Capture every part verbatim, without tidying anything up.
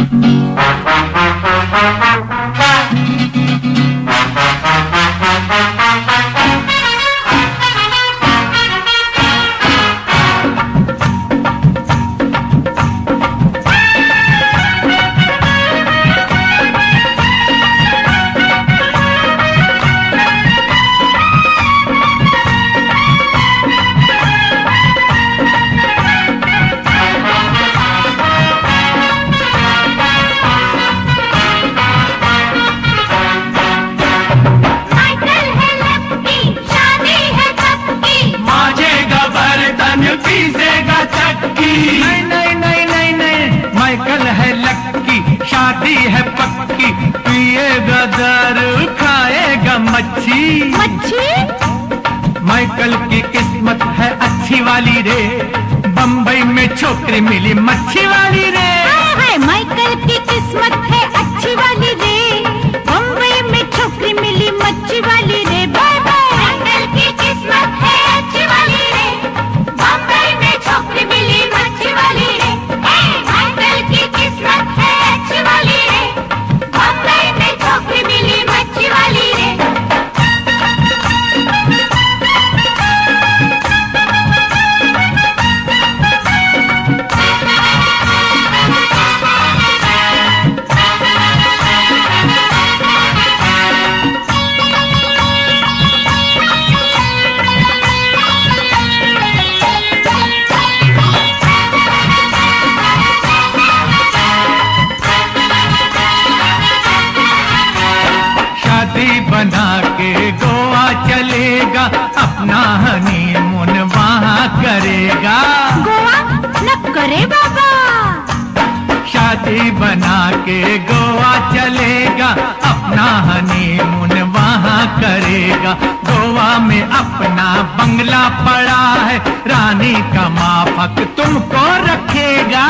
नहीं नहीं नहीं नहीं नहीं, माइकल है लक्की, शादी है पक्की, पिएगा दारू खाएगा मच्छी मच्छी। माइकल की किस्मत है अच्छी वाली रे, बम्बई में छोकरी मिली मच्छी वाली रे। हाय माइकल की किस्मत है अच्छी वाली रे, बम्बई में छोकरी मिली मच्छी वाली रे। Bye bye. माइकल की किस्मत है अच्छी वाली रे, बम्बई में छोकरी मिली मच्छी वाली रे। माइकल की किस्मत है अच्छी वाली रे, बम्बई में छोकरी मिली मच्छी वाली रे। बना के गोवा चलेगा, अपना हनीमून वहाँ करेगा। गोवा न करे बाबा। शादी बना के गोवा चलेगा, अपना हनीमून वहाँ करेगा। गोवा में अपना बंगला पड़ा है, रानी का माफक तुमको रखेगा।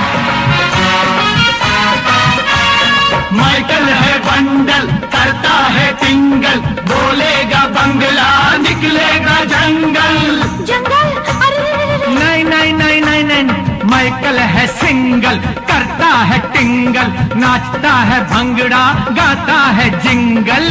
माइकल है बंडल, करता है टिंगल, बोलेगा बंगला निकलेगा जंगल। जंगल? अरे नहीं नहीं नहीं नहीं नहीं, माइकल है सिंगल, करता है टिंगल, नाचता है भंगड़ा, गाता है जिंगल।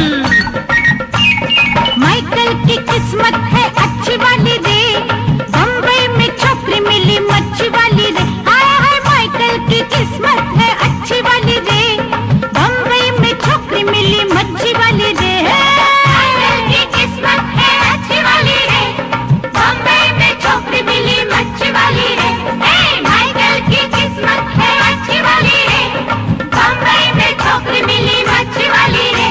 माइकल की किस्मत है अच्छी वाली रे, बम्बई में छोकरी मिली मच्छी वाली रे। हाय हाय माइकल की किस्मत है अच्छी वाली रे, बम्बई में छोकरी मिली मच्छी वाली रे। माइकल की किस्मत है अच्छी वाली रे, बम्बई में छोकरी मिली मच्छी वाली रे। माइकल की किस्मत है अच्छी वाली रे, बम्बई में छोकरी मिली मच्छी वाली रे।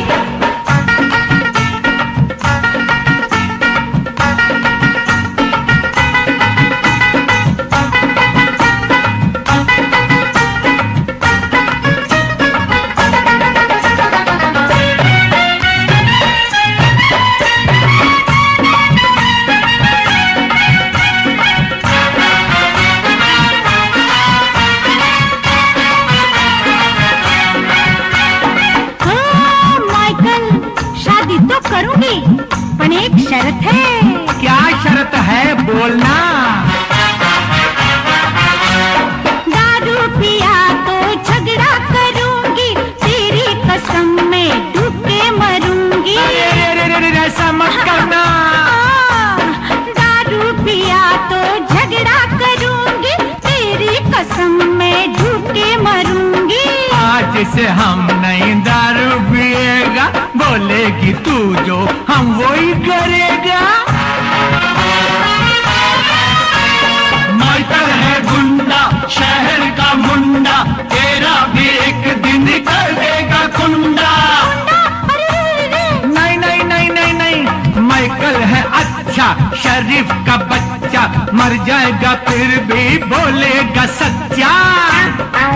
करूंगी, पर एक शर्त है। क्या शर्त है बोलना। दारू पिया तो झगड़ा करूंगी, तेरी कसम में डूब के मरूंगी। अरे अरे अरे ऐसा मत करना। दारू पिया तो झगड़ा करूंगी, तेरी कसम में डूब के मरूंगी। आज से हम नहीं दारू पिएगा, बोलेगी तू जो हम वही करेगा। माइकल है गुंडा, शहर का मुंडा, तेरा भी एक दिन कर देगा कुंडा। नहीं नहीं नहीं नहीं नहीं, माइकल है अच्छा, शरीफ का बच्चा, मर जाएगा फिर भी बोलेगा सच्चा।